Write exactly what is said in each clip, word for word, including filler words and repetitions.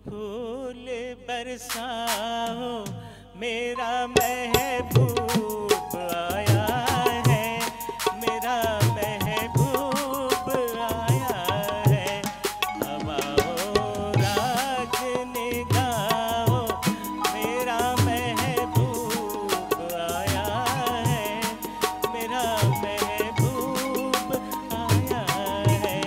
फूल बरसाओ मेरा महबूब आया है, मेरा महबूब आया है। हवाओं राज निगाहो मेरा महबूब आया है, मेरा महबूब आया है।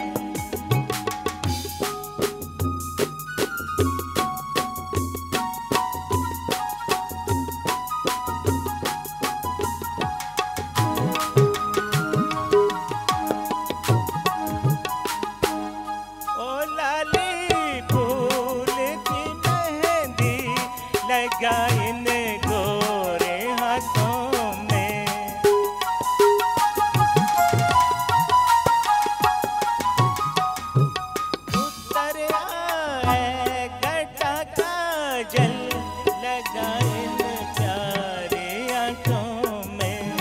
लगा इन गोरे हाथों में, उतर आए घटा काजल लगा इन प्यारे आँखों में।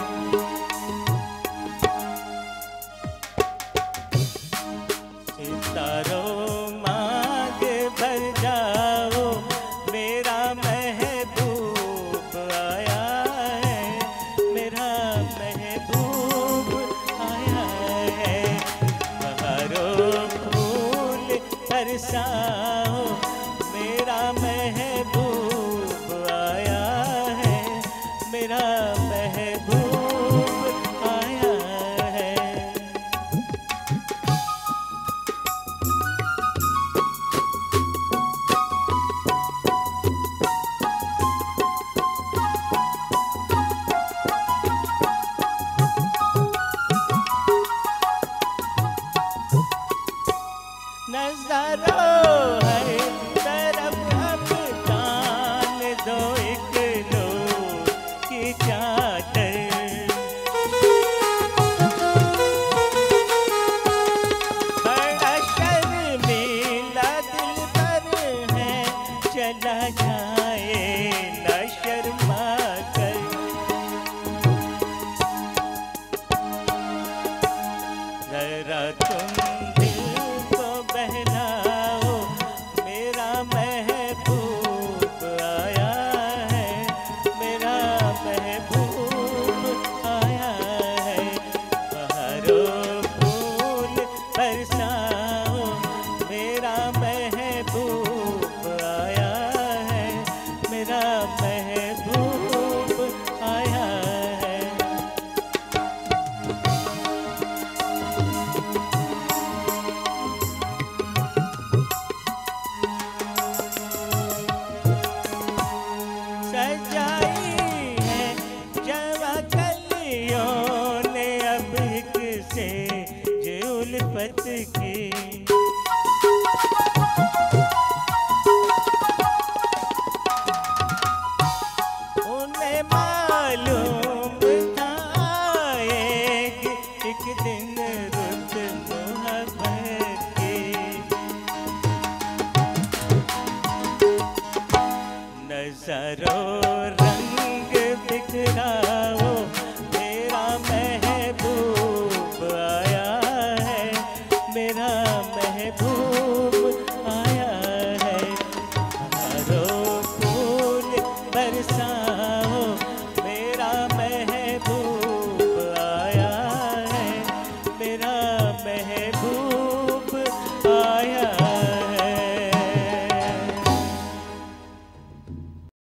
सितारों मांग भर जाओ मेरा महबूब आया है, मेरा महबूब आया है। बहारों फूल बरसाओ मेरा महबूब आया है, मेरा महबूब आया है। नज़ारों हर तरफ अब तान दो एक नूर की चादर। बड़ा शर्मीला दिलबर है चला जाए न शर्मा कर। जरा तुम बहलाओ मेरा महबूब आया है, मेरा महबूब आया है। बहारों फूल बरसाओ मेरा महबूब आया है, मेरा महबूब आया है। सजाई है जवा कलियों ने अब एक से जे उल्फत की। उन्हें मालूम था आएगी एक दिन रुत मोहब्बत की। नज़रों